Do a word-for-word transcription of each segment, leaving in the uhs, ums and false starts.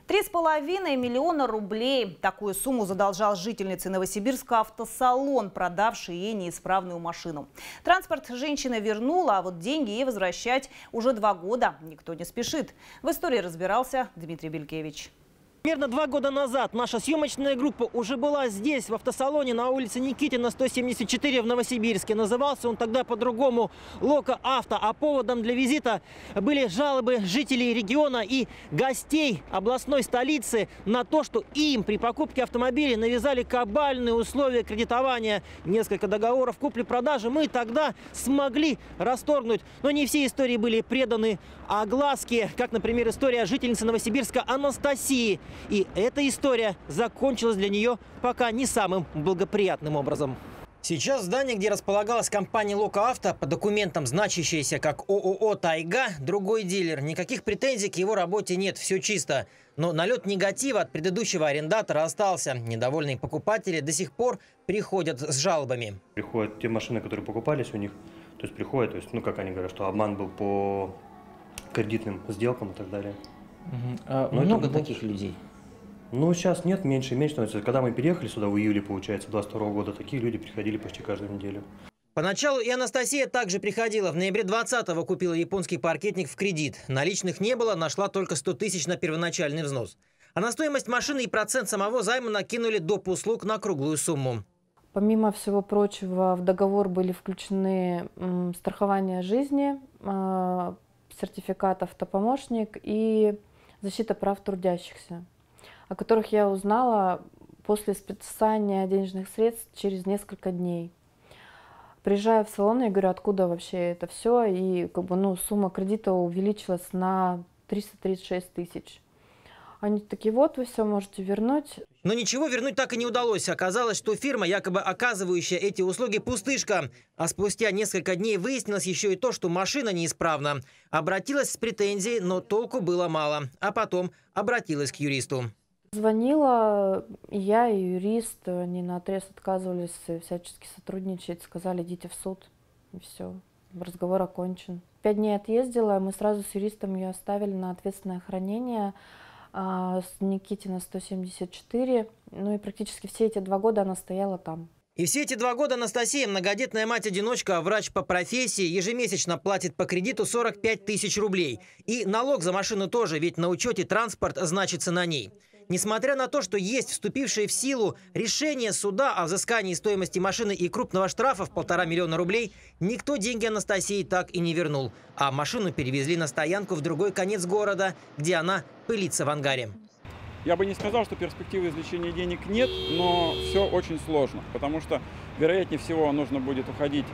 Три с половиной миллиона рублей. Такую сумму задолжал жительнице Новосибирска автосалон, продавший ей неисправную машину. Транспорт женщина вернула, а вот деньги ей возвращать уже два года никто не спешит. В истории разбирался Дмитрий Белькевич. Примерно два года назад наша съемочная группа уже была здесь, в автосалоне на улице Никитина, сто семьдесят четыре в Новосибирске. Назывался он тогда по-другому «Лока Авто». А поводом для визита были жалобы жителей региона и гостей областной столицы на то, что им при покупке автомобиля навязали кабальные условия кредитования. Несколько договоров купли-продажи мы тогда смогли расторгнуть. Но не все истории были преданы огласке, как, например, история жительницы Новосибирска Анастасии. И эта история закончилась для нее пока не самым благоприятным образом. Сейчас здание, где располагалась компания «Лока Авто», по документам значащаяся как ООО «Тайга», другой дилер. Никаких претензий к его работе нет, все чисто. Но налет негатива от предыдущего арендатора остался. Недовольные покупатели до сих пор приходят с жалобами. Приходят те машины, которые покупались у них, то есть приходят, то есть, ну как они говорят, что обман был по кредитным сделкам и так далее. Угу. А много это, таких людей? Ну, сейчас нет, меньше и меньше. Когда мы переехали сюда в июле, получается, двадцать второго года, такие люди приходили почти каждую неделю. Поначалу и Анастасия также приходила. В ноябре двадцатого купила японский паркетник в кредит. Наличных не было, нашла только сто тысяч на первоначальный взнос. А на стоимость машины и процент самого займа накинули доп. Услуг на круглую сумму. Помимо всего прочего, в договор были включены м, страхование жизни, э, сертификат автопомощник и защита прав трудящихся, о которых я узнала после списания денежных средств через несколько дней. Приезжаю в салон, я говорю, откуда вообще это все, и как бы, ну, сумма кредита увеличилась на триста тридцать шесть тысяч. Они такие, вот, вы все можете вернуть. Но ничего вернуть так и не удалось. Оказалось, что фирма, якобы оказывающая эти услуги, пустышка. А спустя несколько дней выяснилось еще и то, что машина неисправна. Обратилась с претензией, но толку было мало. А потом обратилась к юристу. Звонила и я, и юрист. Они наотрез отказывались всячески сотрудничать. Сказали, идите в суд. И все. Разговор окончен. Пять дней отъездила. Мы сразу с юристом ее оставили на ответственное хранение. С Никитина сто семьдесят четыре. Ну и практически все эти два года она стояла там. И все эти два года Анастасия, многодетная мать-одиночка, врач по профессии, ежемесячно платит по кредиту сорок пять тысяч рублей. И налог за машину тоже, ведь на учете транспорт значится на ней. Несмотря на то, что есть вступившее в силу решение суда о взыскании стоимости машины и крупного штрафа в полтора миллиона рублей, никто деньги Анастасии так и не вернул. А машину перевезли на стоянку в другой конец города, где она пылится в ангаре. Я бы не сказал, что перспективы извлечения денег нет, но все очень сложно, потому что, вероятнее всего, нужно будет уходить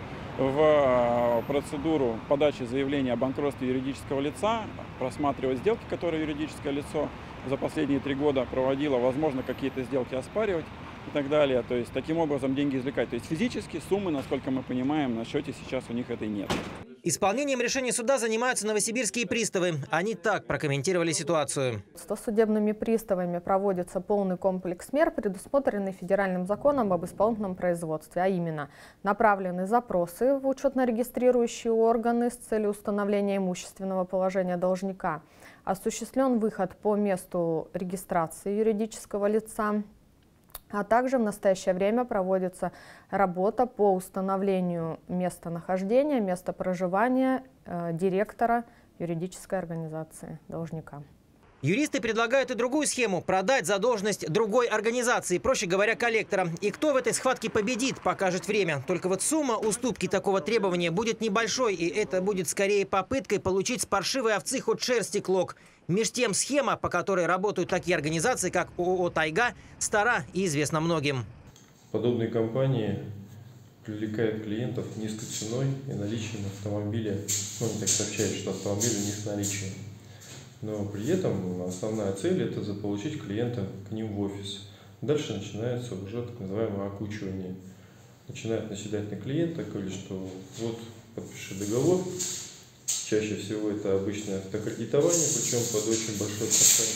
в процедуру подачи заявления о банкротстве юридического лица, просматривать сделки, которые юридическое лицо за последние три года проводило, возможно, какие-то сделки оспаривать и так далее. То есть таким образом деньги извлекать. То есть физически суммы, насколько мы понимаем, на счете сейчас у них этой нет. Исполнением решения суда занимаются новосибирские приставы. Они так прокомментировали ситуацию. Судебными приставами проводится полный комплекс мер, предусмотренный федеральным законом об исполнительном производстве, а именно направлены запросы в учетно-регистрирующие органы с целью установления имущественного положения должника, осуществлен выход по месту регистрации юридического лица, а также в настоящее время проводится работа по установлению местонахождения, места проживания э, директора юридической организации должника. Юристы предлагают и другую схему – продать задолженность другой организации, проще говоря, коллектора. И кто в этой схватке победит, покажет время. Только вот сумма уступки такого требования будет небольшой, и это будет скорее попыткой получить с паршивой овцы хоть шерсти клок. Меж тем схема, по которой работают такие организации, как ООО «Тайга», стара и известна многим. Подобные компании привлекают клиентов низкой ценой и наличием автомобиля. Ну, они так сообщают, что автомобиль у них в наличии. Но при этом основная цель – это заполучить клиента к ним в офис. Дальше начинается уже так называемое окучивание. Начинает наседать на клиента, говорит, что вот подпиши договор. Чаще всего это обычное автокредитование, причем под очень большой процент.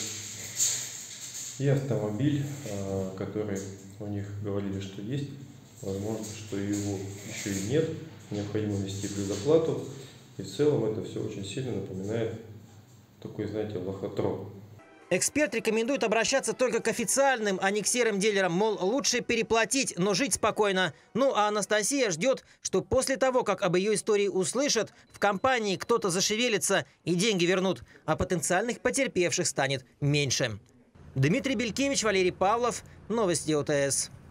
И автомобиль, который у них говорили, что есть, возможно, что его еще и нет, необходимо внести предоплату. И в целом это все очень сильно напоминает такой, знаете, лохотрон. Эксперт рекомендует обращаться только к официальным, а не к серым дилерам. Мол, лучше переплатить, но жить спокойно. Ну а Анастасия ждет, что после того, как об ее истории услышат, в компании кто-то зашевелится и деньги вернут, а потенциальных потерпевших станет меньше. Дмитрий Белькевич, Валерий Павлов. Новости ОТС.